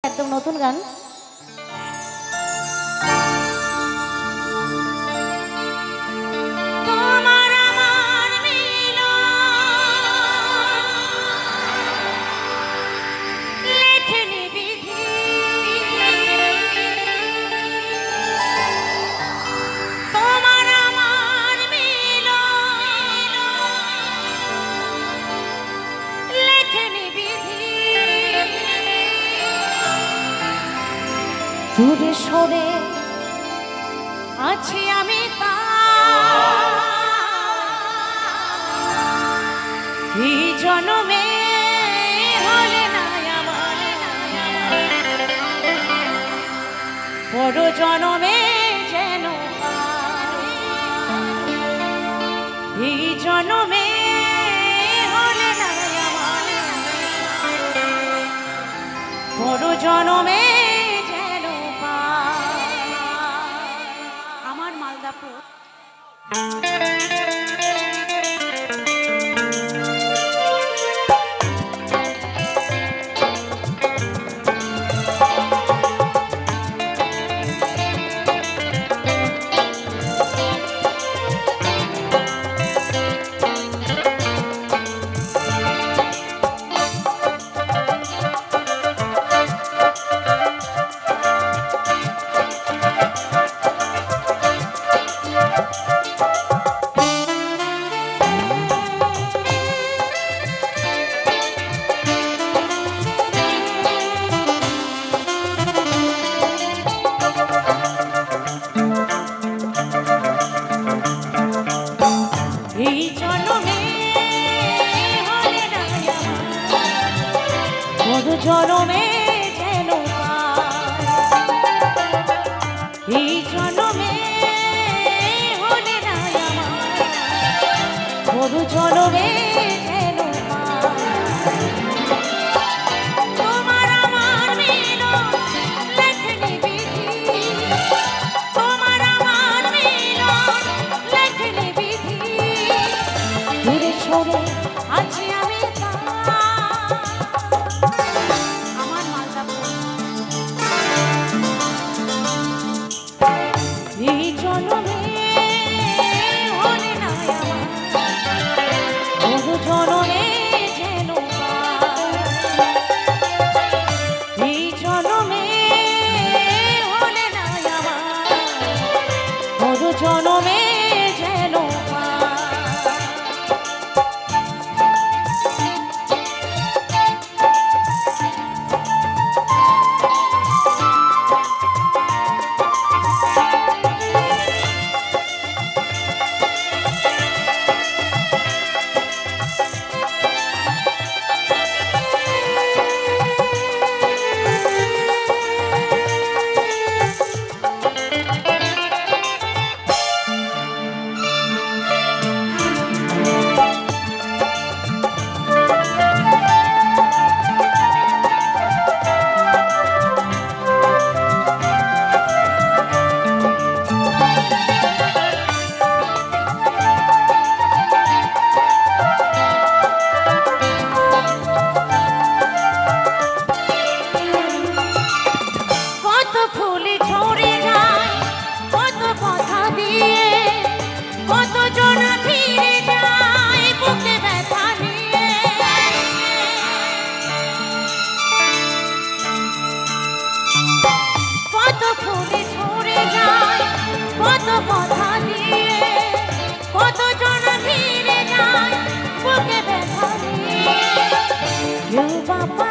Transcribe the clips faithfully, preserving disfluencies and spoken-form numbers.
একদম নতুন গান। দূরে সরে আছি আমি এই জনমে হলে না আমার পর জনমে যেন এই জনমে হলে না আমার পর জনমে জনমে যেন এই জনমে হলে না আমার জনমে যেন তোমার আমার মিল লেখনি বিধি তোমার আমার মিল লেখনি বিধি দূরে সরে আছি আমি জনমে যেন কথা দিয়ে কত জন ফিরে যায় বুকে ব্যথা নিয়ে কেউ বাপা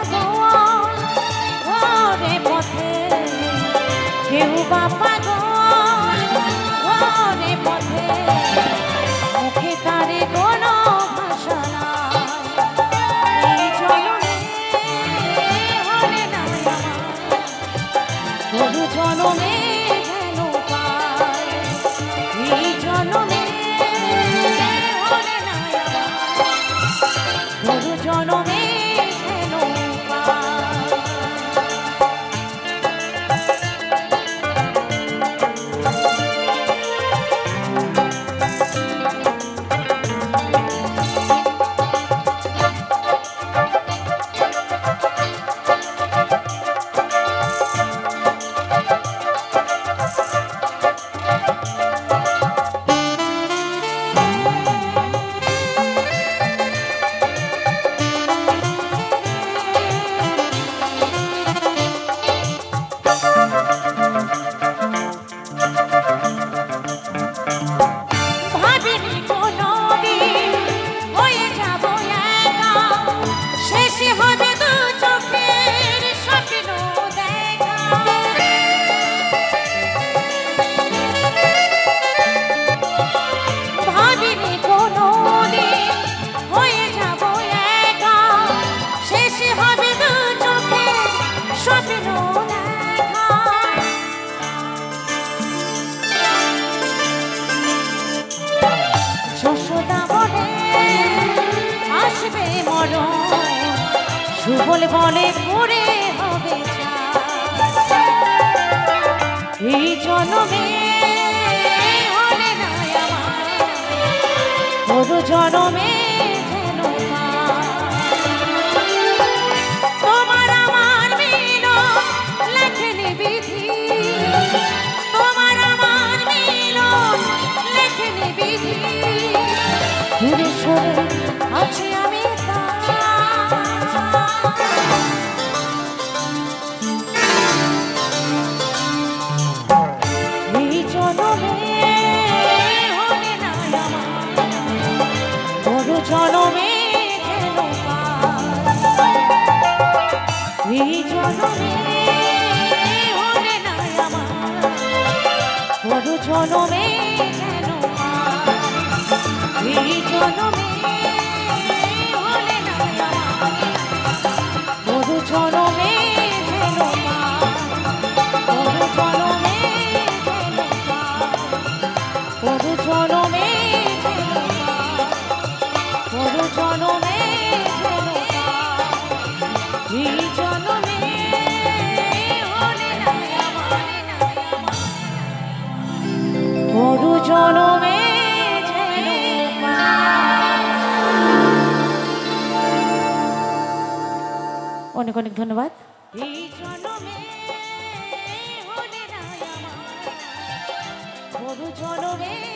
ঘরে পথে কেউ বাপা ঘরে পথে মুখে তারে কোনো ভাষা নাই এই জনমে হলে না আমার জনমে জনমে যেন দেখা যশোদা বলে আসবে মরণ সুবল বলে পড়ে হবে এই জনমে হলে না আমার বড় জনমে যেন তোমার আমার মিল লেখেনি বিধি তোমার আমার মিল লেখেনি বিধি দূরে সরে আছি আমি এই জনমে হলে না আমার বড় জনমে যেন এই জনমে হলে না আমার বড় জনমে যেন এই জনমে হলে না আমার বড় জনমে যেন বড় জনমে যেন বড় জনমে যেন বড় জনমে যেন এই জনমে হলে না আমার বড় জনমে যেন অনেক অনেক ধন্যবাদ এই জনমে হলে না আমার বড় জনমে